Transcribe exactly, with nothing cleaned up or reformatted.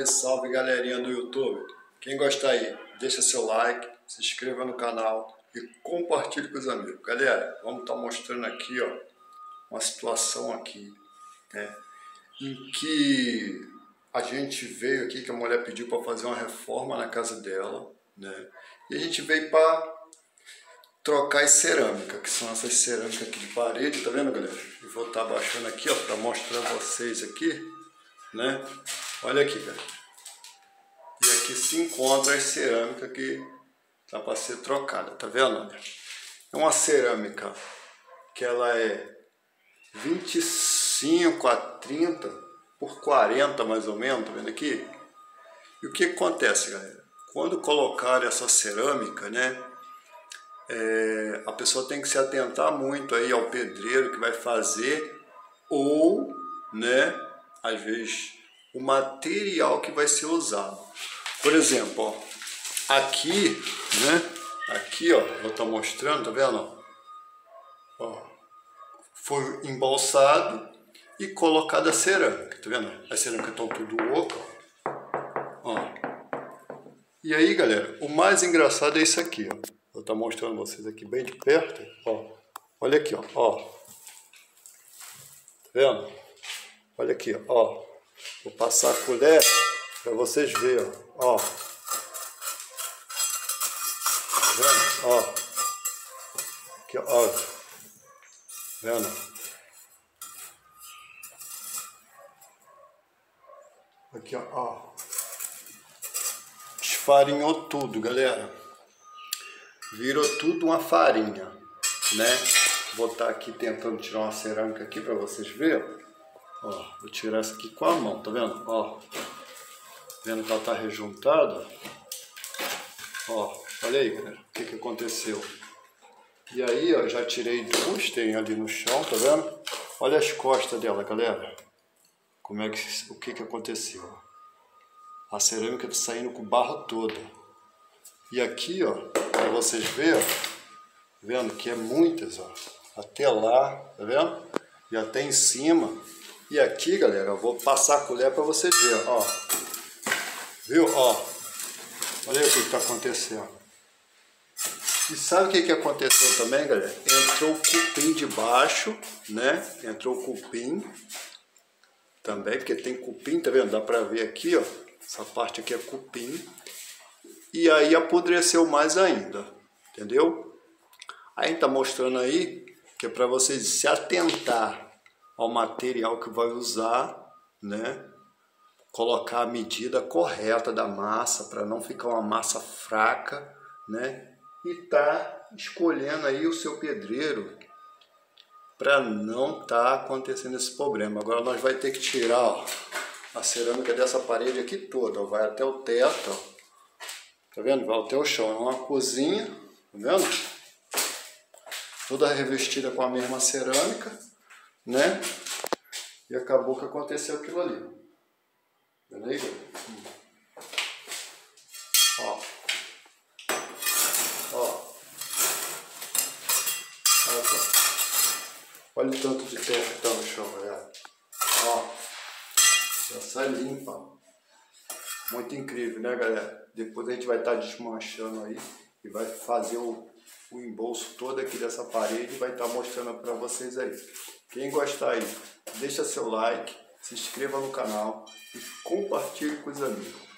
Salve, salve galerinha do YouTube. Quem gostar aí, deixa seu like, se inscreva no canal e compartilhe com os amigos. Galera, vamos estar mostrando aqui, ó, uma situação aqui, né, em que a gente veio aqui, que a mulher pediu para fazer uma reforma na casa dela, né, e a gente veio para trocar as cerâmicas, que são essas cerâmicas aqui de parede, tá vendo, galera? Eu vou estar abaixando aqui, ó, para mostrar a vocês aqui, né? Olha aqui, galera. E aqui se encontra as cerâmicas que tá para ser trocada, tá vendo? É uma cerâmica que ela é vinte e cinco a trinta por quarenta mais ou menos, tá vendo aqui? E o que acontece, galera? Quando colocar essa cerâmica, né? É, a pessoa tem que se atentar muito aí ao pedreiro que vai fazer ou, né, às vezes, o material que vai ser usado. Por exemplo, ó, aqui, né, aqui, ó, eu estou mostrando, tá vendo? Ó, foi embalsado e colocada a cerâmica, tá vendo? As cerâmicas estão tudo oca, ó. E aí, galera, o mais engraçado é isso aqui, ó. Vou estar mostrando vocês aqui bem de perto, ó. Olha aqui, ó, ó. Tá vendo? Olha aqui, ó. Vou passar a colher para vocês verem, ó. Tá vendo? Ó. Aqui, ó. Tá vendo? Aqui, ó, ó. Esfarinhou tudo, galera. Virou tudo uma farinha, né? Vou estar aqui tentando tirar uma cerâmica aqui para vocês verem. Ó, vou tirar essa aqui com a mão, tá vendo? Ó, vendo que ela tá rejuntada? Ó, olha aí, galera, o que que aconteceu? E aí, ó, já tirei duas, tem ali no chão, tá vendo? Olha as costas dela, galera. Como é que, o que que aconteceu? A cerâmica tá saindo com barro toda. E aqui, ó, para vocês verem, vendo que é muitas, ó, até lá, tá vendo? E até em cima. E aqui, galera, eu vou passar a colher para vocês verem, ó. Viu? Ó, olha aí o que está acontecendo. E sabe o que que aconteceu também, galera? Entrou o cupim de baixo, né? Entrou o cupim também, porque tem cupim, tá vendo? Dá para ver aqui, ó. Essa parte aqui é cupim. E aí apodreceu mais ainda, entendeu? Aí a gente tá mostrando aí que é para vocês se atentar ao material que vai usar, né? Colocar a medida correta da massa para não ficar uma massa fraca, né? E tá escolhendo aí o seu pedreiro para não tá acontecendo esse problema. Agora nós vai ter que tirar, ó, a cerâmica dessa parede aqui toda, ó, vai até o teto, ó. Tá vendo? Vai até o chão. É uma cozinha, tá vendo? Toda revestida com a mesma cerâmica, né? E acabou que aconteceu aquilo ali. Beleza? Hum. Ó. Ó. Olha só. Olha o tanto de terra que tá no chão, galera. Ó. Já sai limpa. Muito incrível, né, galera? Depois a gente vai estar desmanchando aí e vai fazer o, o embolso todo aqui dessa parede e vai estar mostrando para vocês aí. Quem gostar aí, deixa seu like, se inscreva no canal e compartilhe com os amigos.